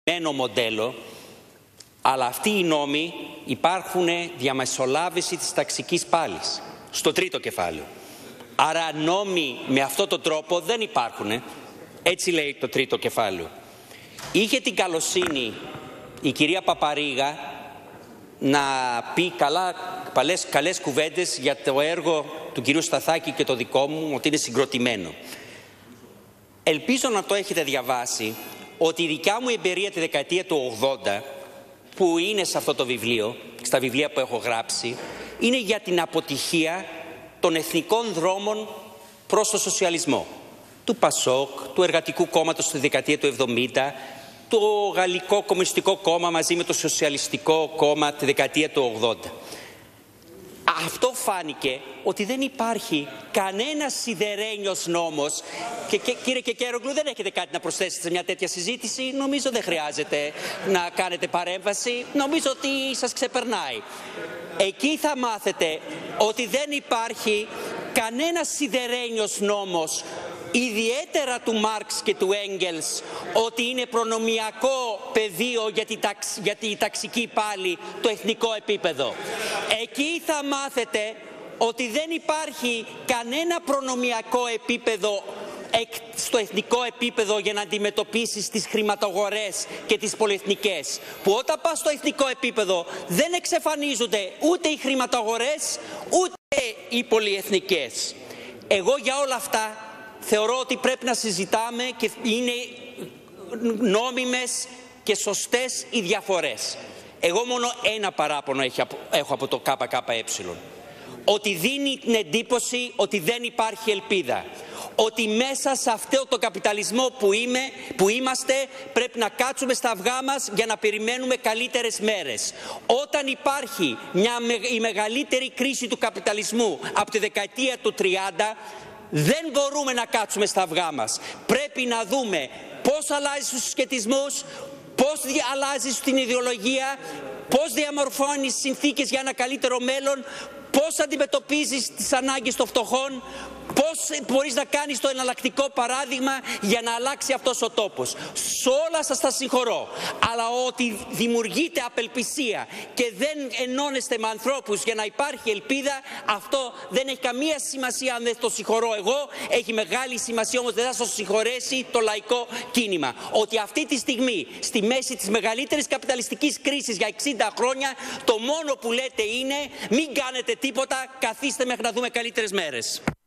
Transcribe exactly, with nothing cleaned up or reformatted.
συγκεκριμένο μοντέλο, αλλά αυτοί οι νόμοι υπάρχουν διαμεσολάβηση της ταξικής πάλης, στο τρίτο κεφάλαιο. Άρα νόμοι με αυτόν τον τρόπο δεν υπάρχουν. Έτσι λέει το τρίτο κεφάλαιο. Είχε την καλοσύνη η κυρία Παπαρίγα να πει καλά, καλές, καλές κουβέντες για το έργο του κυρίου Σταθάκη και το δικό μου, ότι είναι συγκροτημένο. Ελπίζω να το έχετε διαβάσει, ότι η δικιά μου εμπειρία τη δεκαετία του ογδόντα, που είναι σε αυτό το βιβλίο, στα βιβλία που έχω γράψει, είναι για την αποτυχία των εθνικών δρόμων προς το σοσιαλισμό. Του Πασόκ, του Εργατικού Κόμματος στη δεκαετία του εβδομήντα, το Γαλλικό Κομμουνιστικό Κόμμα μαζί με το Σοσιαλιστικό Κόμμα τη δεκαετία του ογδόντα. Αυτό φάνηκε ότι δεν υπάρχει κανένας σιδερένιος νόμος και, και κύριε Κεκέρογλου, δεν έχετε κάτι να προσθέσετε σε μια τέτοια συζήτηση. Νομίζω δεν χρειάζεται να κάνετε παρέμβαση. Νομίζω ότι σας ξεπερνάει. Εκεί θα μάθετε ότι δεν υπάρχει κανένας σιδερένιος νόμος, ιδιαίτερα του Μάρξ και του Έγγελς, ότι είναι προνομιακό πεδίο για τη, ταξ, για τη ταξική πάλη το εθνικό επίπεδο. Εκεί θα μάθετε ότι δεν υπάρχει κανένα προνομιακό επίπεδο στο εθνικό επίπεδο για να αντιμετωπίσεις τις χρηματογορές και τις πολυεθνικές, που όταν πας στο εθνικό επίπεδο δεν εξαφανίζονται ούτε οι χρηματογορές ούτε οι πολυεθνικές. Εγώ για όλα αυτά θεωρώ ότι πρέπει να συζητάμε και είναι νόμιμες και σωστές οι διαφορές. Εγώ μόνο ένα παράπονο έχω από το ΚΚΕ, ότι δίνει την εντύπωση ότι δεν υπάρχει ελπίδα, ότι μέσα σε αυτό το καπιταλισμό που, είμαι, που είμαστε πρέπει να κάτσουμε στα αυγά μας για να περιμένουμε καλύτερες μέρες. Όταν υπάρχει μια, η μεγαλύτερη κρίση του καπιταλισμού από τη δεκαετία του τριάντα, δεν μπορούμε να κάτσουμε στα αυγά μας. Πρέπει να δούμε πώς αλλάζεις τους συσχετισμούς, πώς αλλάζεις την ιδεολογία, πώς διαμορφώνεις συνθήκες για ένα καλύτερο μέλλον, πώς αντιμετωπίζεις τις ανάγκες των φτωχών, πώς μπορείς να κάνεις το εναλλακτικό παράδειγμα για να αλλάξει αυτός ο τόπος. Σ' όλα σας τα συγχωρώ, αλλά ότι δημιουργείται απελπισία και δεν ενώνεστε με ανθρώπους για να υπάρχει ελπίδα, αυτό δεν έχει καμία σημασία αν δεν το συγχωρώ εγώ, έχει μεγάλη σημασία όμως δεν θα σας συγχωρέσει το λαϊκό κίνημα. Ότι αυτή τη στιγμή, στη μέση της μεγαλύτερης καπιταλιστικής κρίσης για εξήντα χρόνια, το μόνο που λέτε είναι μην κάνετε τίποτα, καθίστε μέχρι να δούμε καλύτερες μέρες.